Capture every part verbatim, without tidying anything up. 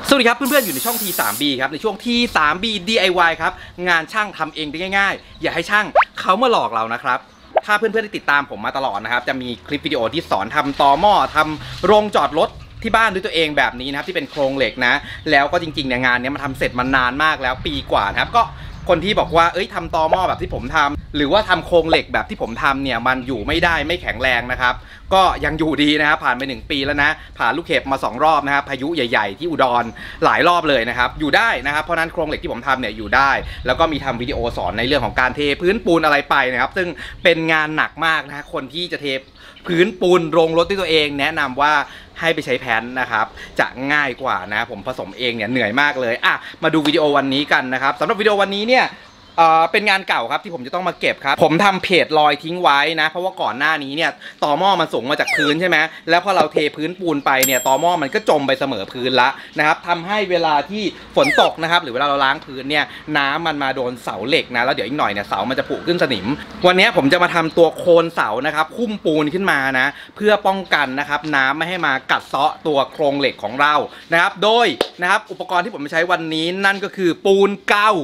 สวัสดีครับเพื่อนๆอยู่ในช่อง ที ทรี บี ครับในช่วง ที ทรี บี ดี ไอ วาย ครับงานช่างทำเองได้ง่ายๆอย่าให้ช่างเขามาหลอกเรานะครับถ้าเพื่อนๆที่ติดตามผมมาตลอดนะครับจะมีคลิปวิดีโอที่สอนทำตอหม้อทำโรงจอดรถที่บ้านด้วยตัวเองแบบนี้นะครับที่เป็นโครงเหล็กนะแล้วก็จริงๆเนี่ยงานนี้มันทำเสร็จมานานมากแล้วปีกว่านะครับก็คนที่บอกว่าเอ้ยทำตอหม้อแบบที่ผมทำหรือว่าทำโครงเหล็กแบบที่ผมทำเนี่ยมันอยู่ไม่ได้ไม่แข็งแรงนะครับก็ยังอยู่ดีนะครับผ่านไปหนึ่งปีแล้วนะผ่านลูกเห็บมาสองรอบนะครับพายุใหญ่ๆที่อุดรหลายรอบเลยนะครับอยู่ได้นะครับเพราะนั้นโครงเหล็กที่ผมทำเนี่ยอยู่ได้แล้วก็มีทำวิดีโอสอนในเรื่องของการเทพื้นปูนอะไรไปนะครับซึ่งเป็นงานหนักมากนะคนที่จะเทพื้นปูนโรงรถด้วยตัวเองแนะนำว่าให้ไปใช้แผ่นนะครับจะง่ายกว่านะผมผสมเองเนี่ยเหนื่อยมากเลยอ่ะมาดูวิดีโอวันนี้กันนะครับสำหรับวิดีโอวันนี้เนี่ยเอ่อเป็นงานเก่าครับที่ผมจะต้องมาเก็บครับผมทำเพจลอยทิ้งไว้นะเพราะว่าก่อนหน้านี้เนี่ยตอหม้อมันสูงมาจากพื้นใช่ไหมแล้วพอเราเทพื้นปูนไปเนี่ยตอหม้อมันก็จมไปเสมอพื้นละนะครับทำให้เวลาที่ฝนตกนะครับหรือเวลาเราล้างพื้นเนี่ยน้ำมันมาโดนเสาเหล็กนะแล้วเดี๋ยวอีกหน่อยเนี่ยเสามันจะผุขึ้นสนิมวันนี้ผมจะมาทำตัวโคนเสานะครับหุ้มปูนขึ้นมานะเพื่อป้องกันนะครับน้ำไม่ให้มากัดเซาะตัวโครงเหล็กของเรานะครับโดยนะครับอุปกรณ์ที่ผมใช้วันนี้นั่นก็คือปูนเก้า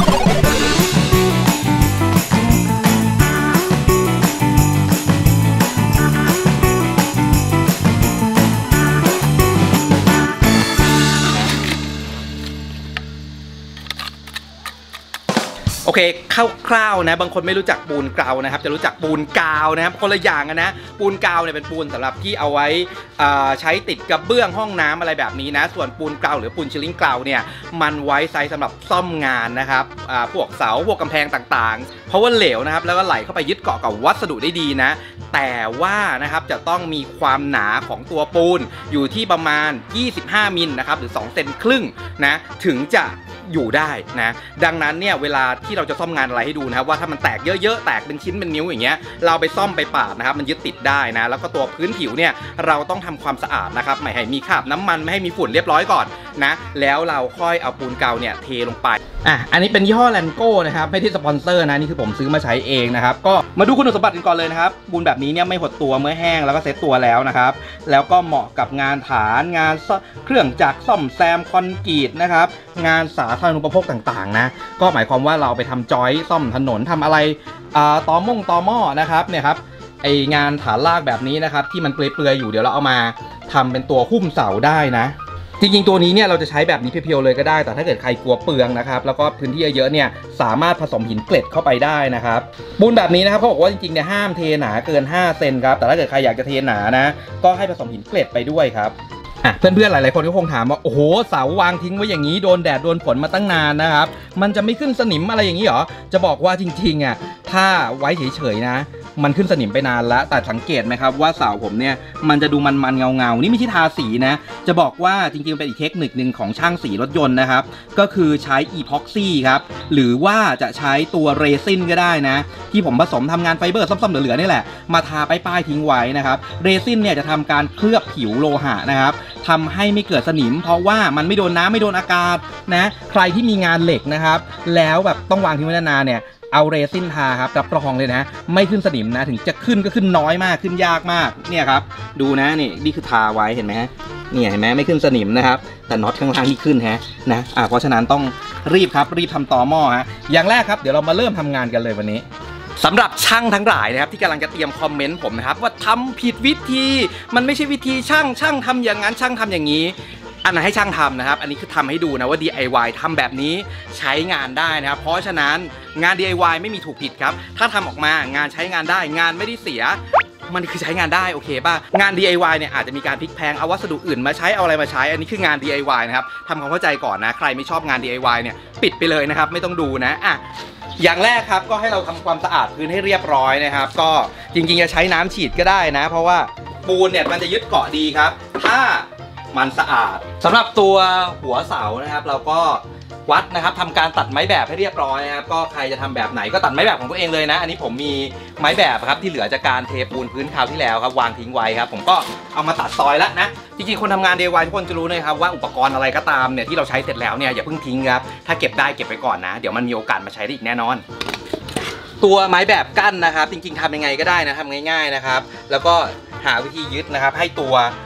โอเคคร่าวๆนะบางคนไม่รู้จักปูนเกลานะครับจะรู้จักปูนกาวนะครับคนละอย่างกันนะปูนกาวเนี่ยเป็นปูนสำหรับที่เอาไว้ใช้ติดกระเบื้องห้องน้ำอะไรแบบนี้นะส่วนปูนเกลาหรือปูนชิลลิ่งเกลาเนี่ยมันไว้ใช้สำหรับซ่อมงานนะครับพวกเสาพวกกำแพงต่างๆเพราะว่าเหลวนะครับแล้วก็ไหลเข้าไปยึดเกาะกับวัสดุได้ดีนะแต่ว่านะครับจะต้องมีความหนาของตัวปูนอยู่ที่ประมาณยี่สิบห้ามิลนะครับหรือสองเซนครึ่งนะถึงจะอยู่ได้นะดังนั้นเนี่ยเวลาที่เราจะซ่อมงานอะไรให้ดูนะครับว่าถ้ามันแตกเยอะๆแตกเป็นชิ้นเป็นนิ้วอย่างเงี้ยเราไปซ่อมไปปาดนะครับมันยึดติดได้นะแล้วก็ตัวพื้นผิวเนี่ยเราต้องทำความสะอาดนะครับไม่ให้มีคราบน้ำมันไม่ให้มีฝุ่นเรียบร้อยก่อนนะแล้วเราค่อยเอาปูนเกาเนี่ยเทลงไปอ่ะอันนี้เป็นยี่ห้อแลนโก้นะครับไม่ที่สปอนเซอร์นะนี่คือผมซื้อมาใช้เองนะครับก็มาดูคุณสมบัติกันก่อนเลยนะครับปูนแบบนี้เนี่ยไม่หดตัวเมื่อแห้งแล้วก็เซ็ตตัวแล้วนะครับแล้วก็เหมาะกับงานฐานงานเครื่องจักรซ่อมแซมคอนกรีตนะครับงานสาธารณูปโภคต่างๆนะก็หมายความว่าเราไปทำจอยซ่อมถนนทำอะไรตอม่งตอหม้อนะครับเนี่ยครับไองานฐานลากแบบนี้นะครับที่มันเปลือยๆอยู่เดี๋ยวเราเอามาทำเป็นตัวหุ้มเสาได้นะจริงๆตัวนี้เนี่ยเราจะใช้แบบนี้เพียวๆเลยก็ได้แต่ถ้าเกิดใครกลัวเปลืองนะครับแล้วก็พื้นที่เยอะๆเนี่ยสามารถผสมหินเกล็ดเข้าไปได้นะครับปูนแบบนี้นะครับเขาบอกว่าจริงๆเนี่ยห้ามเทหนาเกินห้าเซนครับแต่ถ้าเกิดใครอยากจะเทหนานะก็ให้ผสมหินเกล็ดไปด้วยครับอ่ะเพื่อนๆหลายๆคนก็คงถามว่าโอ้โหเสาวางทิ้งไว้อย่างนี้โดนแดดโดนฝนมาตั้งนานนะครับมันจะไม่ขึ้นสนิมอะไรอย่างนี้หรอจะบอกว่าจริงๆอ่ะถ้าไว้เฉยๆนะมันขึ้นสนิมไปนานแล้วแต่สังเกตไหมครับว่าเสาผมเนี่ยมันจะดูมันๆเงาๆนี่ไม่ใช่ทาสีนะจะบอกว่าจริงๆเป็นอีกเทคนิคหนึ่งของช่างสีรถยนต์นะครับก็คือใช้อีพ็อกซี่ครับหรือว่าจะใช้ตัวเรซินก็ได้นะที่ผมผสมทำงานไฟเบอร์ซ่อมๆเหลือๆนี่แหละมาทาป้ายๆทิ้งไว้นะครับเรซินเนี่ยจะทำการเคลือบผิวโลหะนะครับทำให้ไม่เกิดสนิมเพราะว่ามันไม่โดนน้ำไม่โดนอากาศนะใครที่มีงานเหล็กนะครับแล้วแบบต้องวางทิ้งไว้นานๆเนี่ยเอาเรซินทาครับรับรองเลยนะไม่ขึ้นสนิมนะถึงจะขึ้นก็ขึ้นน้อยมากขึ้นยากมากเนี่ยครับดูนะนี่นี่คือทาไว้เห็นไหมฮะเนี่ยเห็นไหมไม่ขึ้นสนิมนะครับแต่น็อตข้างล่างนี่ขึ้นฮะนะอ่าเพราะฉะนั้นต้องรีบครับรีบทำตอหม้อฮะอย่างแรกครับเดี๋ยวเรามาเริ่มทำงานกันเลยวันนี้สำหรับช่างทั้งหลายนะครับที่กำลังจะเตรียมคอมเมนต์ผมนะครับว่าทำผิดวิธีมันไม่ใช่วิธีช่างช่างทำอย่างนั้นช่างทำอย่างนี้อันนั้นให้ช่างทำนะครับอันนี้คือทำให้ดูนะว่า ดี ไอ วาย ทำแบบนี้ใช้งานได้นะครับเพราะฉะนั้นงาน ดี ไอ วาย ไม่มีถูกผิดครับถ้าทำออกมางานใช้งานได้งานไม่ได้เสียมันคือใช้งานได้โอเคป่ะงาน ดี ไอ วาย เนี่ยอาจจะมีการพลิกแพงเอาวัสดุอื่นมาใช้เอาอะไรมาใช้อันนี้คืองาน ดี ไอ วาย นะครับทำความเข้าใจก่อนนะใครไม่ชอบงาน ดี ไอ วาย เนี่ยปิดไปเลยนะครับไม่ต้องดูนะอ่ะอย่างแรกครับก็ให้เราทำความสะอาดพื้นให้เรียบร้อยนะครับก็จริงๆจะใช้น้ำฉีดก็ได้นะเพราะว่าปูนเนี่ยมันจะยึดเกาะดีครับถ้ามันสะอาดสำหรับตัวหัวเสานะครับเราก็วัดนะครับทำการตัดไม้แบบให้เรียบร้อยนะครับก็ใครจะทำแบบไหนก็ตัดไม้แบบของตัวเองเลยนะอันนี้ผมมีไม้แบบครับที่เหลือจากการเทปูนพื้นคราวที่แล้วครับวางทิ้งไว้ครับผมก็เอามาตัดซอยแล้วนะจริงๆคนทำงาน ดี ไอ วาย ทุกคนจะรู้นะครับว่าอุปกรณ์อะไรก็ตามเนี่ยที่เราใช้เสร็จแล้วเนี่ยอย่าเพิ่งทิ้งครับถ้าเก็บได้เก็บไปก่อนนะเดี๋ยวมันมีโอกาสมาใช้ได้อีกแน่นอนตัวไม้แบบกั้นนะครับจริงๆทำยังไงก็ได้นะทำง่ายๆนะครับแล้วก็หาวิธียึดนะครับให้ตัว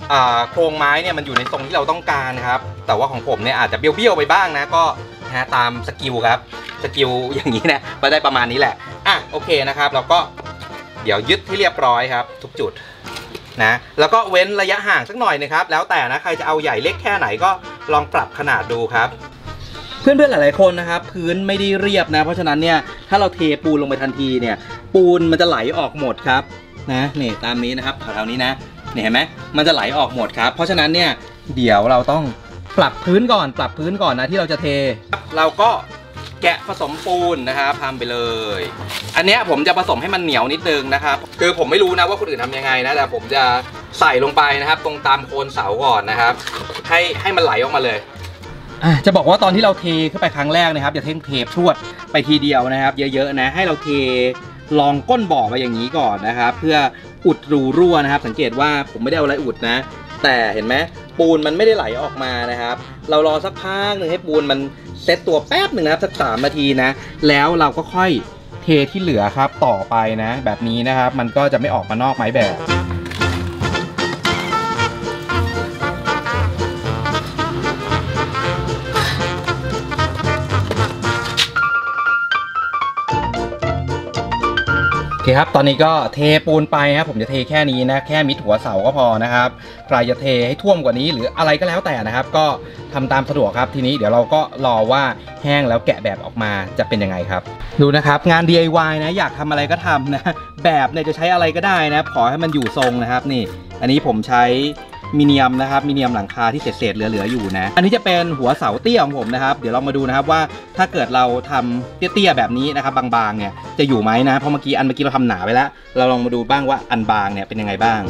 โครงไม้เนี่ยมันอยู่ในทรงที่เราต้องการนะครับแต่ว่าของผมเนี่ยอาจจะเบี้ยวๆไปบ้างนะก็นะตามสกิลครับสกิลอย่างนี้นะมาได้ประมาณนี้แหละอ่ะโอเคนะครับเราก็เดี๋ยวยึดให้เรียบร้อยครับทุกจุดนะแล้วก็เว้นระยะห่างสักหน่อยนะครับแล้วแต่นะใครจะเอาใหญ่เล็กแค่ไหนก็ลองปรับขนาดดูครับเพื่อนๆหลายๆคนนะครับพื้นไม่ได้เรียบนะเพราะฉะนั้นเนี่ยถ้าเราเทปูนลงไปทันทีเนี่ยปูนมันจะไหลออกหมดครับนะนี่ตามนี้นะครับแถวๆนี้นะเนี่ยเห็นไหมมันจะไหลออกหมดครับเพราะฉะนั้นเนี่ยเดี๋ยวเราต้องปรับพื้นก่อนปรับพื้นก่อนนะที่เราจะเทเราก็แกะผสมปูนนะครับทำไปเลยอันนี้ผมจะผสมให้มันเหนียวนิดนึงนะครับคือผมไม่รู้นะว่าคนอื่นทำยังไงนะแต่ผมจะใส่ลงไปนะครับตรงตามโคนเสาก่อนนะครับให้ให้มันไหลออกมาเลยจะบอกว่าตอนที่เราเทขึ้นไปครั้งแรกนะครับอย่าเทเทพรวดไปทีเดียวนะครับเยอะๆนะให้เราเทลองก้นบ่อไปอย่างนี้ก่อนนะครับเพื่ออุดรูรั่วนะครับสังเกตว่าผมไม่ได้เอาอะไรอุดนะแต่เห็นไหมปูนมันไม่ได้ไหลออกมานะครับเรารอสักพักหนึ่งให้ปูนมันเซตตัวแป๊บหนึ่งนะครับสักสามนาทีนะแล้วเราก็ค่อยเทที่เหลือครับต่อไปนะแบบนี้นะครับมันก็จะไม่ออกมานอกไม้แบบโอเคครับตอนนี้ก็เทปูนไปครับผมจะเทแค่นี้นะแค่มิดหัวเสาก็พอนะครับใครจะเทให้ท่วมกว่านี้หรืออะไรก็แล้วแต่นะครับก็ทำตามสะดวกครับทีนี้เดี๋ยวเราก็รอว่าแห้งแล้วแกะแบบออกมาจะเป็นยังไงครับดูนะครับงาน ดี ไอ วาย นะอยากทำอะไรก็ทำนะแบบเนี่ยจะใช้อะไรก็ได้นะขอให้มันอยู่ทรงนะครับนี่อันนี้ผมใช้มิเนียมนะครับมิเนียมหลังคาที่เศษๆเหลือๆอยู่นะอันนี้จะเป็นหัวเสาเตี้ยของผมนะครับเดี๋ยวเรามาดูนะครับว่าถ้าเกิดเราทำเตี้ยๆแบบนี้นะครับบางๆเนี่ยจะอยู่ไหมนะเพราะเมื่อกี้อันเมื่อกี้เราทำหนาไปแล้วเราลองมาดูบ้างว่าอันบางเนี่ยเป็นยังไงบ้าง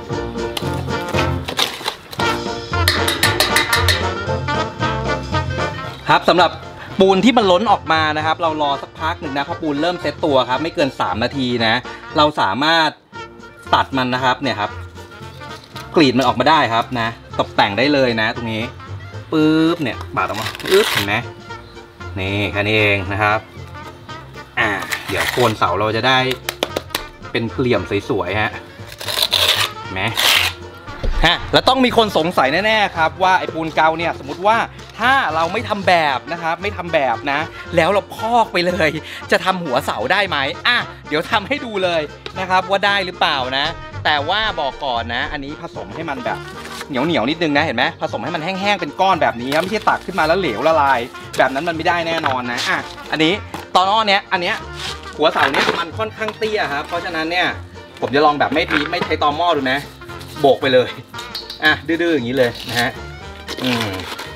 ครับสำหรับปูนที่มันล้นออกมานะครับเรารอสักพักหนึ่งนะพอปูนเริ่มเซตตัวครับไม่เกินสามนาทีนะเราสามารถตัดมันนะครับเนี่ยครับกรีดมันออกมาได้ครับนะตกแต่งได้เลยนะตรงนี้ปึ๊บเนี่ยบาดออกมาปึ๊บเห็นไหมนี่แค่นี้เองนะครับอ่าเดี๋ยวโคนเสาเราจะได้เป็นเหลี่ยมสวยๆฮะเห็นไหมฮะแล้วต้องมีคนสงสัยแน่ๆครับว่าไอ้ปูนเกาเนี่ยสมมติว่าถ้าเราไม่ทำแบบนะครับไม่ทำแบบนะแล้วเราพอกไปเลยจะทำหัวเสาได้ไหมอ่ะเดี๋ยวทำให้ดูเลยนะครับว่าได้หรือเปล่านะแต่ว่าบอกก่อนนะอันนี้ผสมให้มันแบบเหนียวเหนียวนิดนึงนะเห็นไหมผสมให้มันแห้งๆเป็นก้อนแบบนี้ไม่ใช่ตักขึ้นมาแล้วเหลวละลายแบบนั้นมันไม่ได้แน่นอนนะอ่ะอันนี้ตอนอ้อเนี้ยอันเนี้ยหัวเสาเนี้ยมันค่อนข้างเตี้ยครับเพราะฉะนั้นเนี่ยผมจะลองแบบไม่ไม่ใช้ตอหม้อดูนะโบกไปเลยอ่ะดื้อๆอย่างนี้เลยนะฮะอืม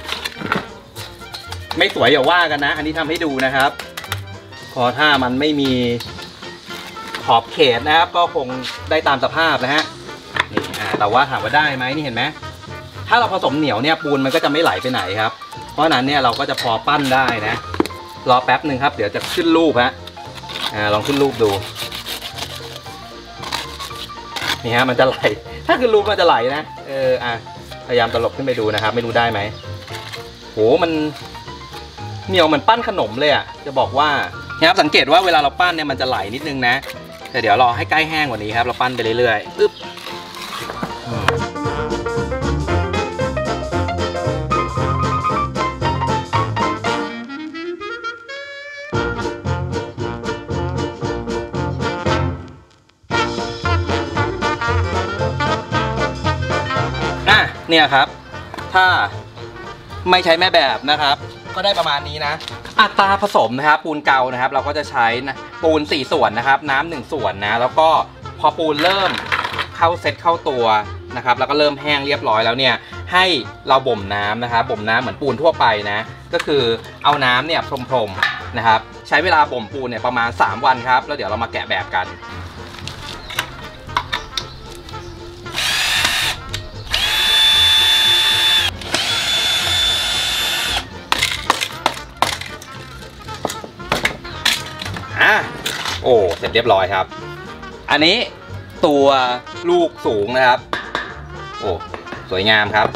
ไม่สวยอย่าว่ากันนะอันนี้ทำให้ดูนะครับพอถ้ามันไม่มีขอบเขตนะครับก็คงได้ตามสภาพนะฮะนี่อ่าแต่ว่าถามว่าได้ไหมนี่เห็นไหมถ้าเราผสมเหนียวเนี่ยปูนมันก็จะไม่ไหลไปไหนครับเพราะนั้นเนี่ยเราก็จะพอปั้นได้นะรอแป๊บหนึ่งครับเดี๋ยวจะขึ้นรูปฮะอ่าลองขึ้นรูปดูนี่ฮะมันจะไหลถ้าขึ้นรูปมันจะไหลนะเอออ่ะพยายามตลบขึ้นไปดูนะครับไม่รู้ได้ไหมโหมันเหนียวเหมือนปั้นขนมเลยอ่ะจะบอกว่านะครับสังเกตว่าเวลาเราปั้นเนี่ยมันจะไหลนิดนึงนะแต่เดี๋ยวรอให้ใกล้แห้งกว่านี้ครับเราปั้นไปเรื่อยๆปึ๊บอ่ะเนี่ยครับถ้าไม่ใช้แม่แบบนะครับก็ได้ประมาณนี้นะอัตราผสมนะครับปูนเกานะครับเราก็จะใช้นะปูนสี่ส่วนนะครับน้ำหนึ่งส่วนนะแล้วก็พอปูนเริ่มเข้าเซตเข้าตัวนะครับแล้วก็เริ่มแห้งเรียบร้อยแล้วเนี่ยให้เราบ่มน้ำนะครับบ่มน้ำเหมือนปูนทั่วไปนะก็คือเอาน้ำเนี่ยพรมๆนะครับใช้เวลาบ่มปูนเนี่ยประมาณสามวันครับแล้วเดี๋ยวเรามาแกะแบบกันอ่ะโอ้เสร็จเรียบร้อยครับอันนี้ตัวลูกสูงนะครับโอ้สวยงามครับ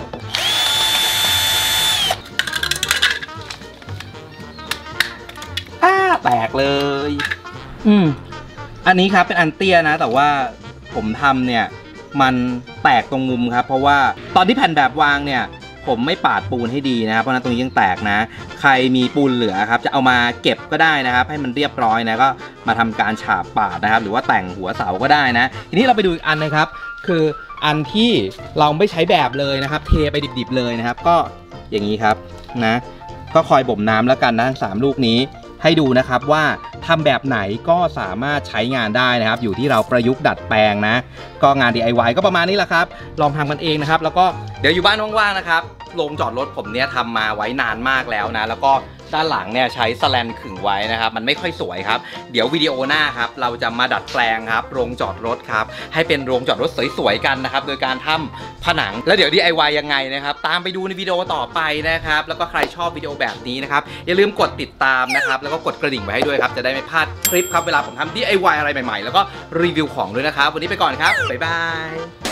อ้าแตกเลยอืมอันนี้ครับเป็นอันเตี้ยนะแต่ว่าผมทำเนี่ยมันแตกตรงมุมครับเพราะว่าตอนที่แผ่นแบบวางเนี่ยผมไม่ปาดปูนให้ดีนะครับเพราะนั้นตรงนี้ยังแตกนะใครมีปูนเหลือครับจะเอามาเก็บก็ได้นะครับให้มันเรียบร้อยนะก็มาทำการฉาบปาดนะครับหรือว่าแต่งหัวเสาก็ได้นะทีนี้เราไปดูอีกอันนะครับคืออันที่เราไม่ใช้แบบเลยนะครับเทไปดิบๆเลยนะครับก็อย่างนี้ครับนะก็คอยบ่มน้ำแล้วกันนะทั้งสามลูกนี้ให้ดูนะครับว่าทำแบบไหนก็สามารถใช้งานได้นะครับอยู่ที่เราประยุกต์ดัดแปลงนะก็งาน ดี ไอ วาย ก็ประมาณนี้แหละครับลองทำกันเองนะครับแล้วก็เดี๋ยวอยู่บ้านว่างๆนะครับโรงจอดรถผมเนี่ยทำมาไว้นานมากแล้วนะแล้วก็ด้านหลังเนี่ยใช้สแลนขึงไว้นะครับมันไม่ค่อยสวยครับเดี๋ยววิดีโอหน้าครับเราจะมาดัดแปลงครับโรงจอดรถครับให้เป็นโรงจอดรถสวยๆกันนะครับโดยการทำผนังแล้วเดี๋ยว ดี ไอ วาย ยังไงนะครับตามไปดูในวิดีโอต่อไปนะครับแล้วก็ใครชอบวิดีโอแบบนี้นะครับอย่าลืมกดติดตามนะครับแล้วก็กดกระดิ่งไว้ให้ด้วยครับจะได้ไม่พลาดคลิปครับเวลาผมทำ ดี ไอ วาย อะไรใหม่ๆแล้วก็รีวิวของด้วยนะครับวันนี้ไปก่อนครับบ๊ายบาย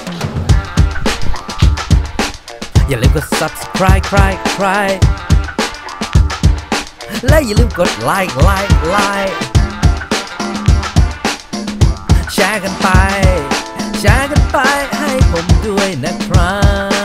อย่าลืมกด subscribe ใครใครและอย่าลืมกดไลค์ไลค์ไลค์แชร์กันไปแชร์กันไปให้ผมด้วยนะครับ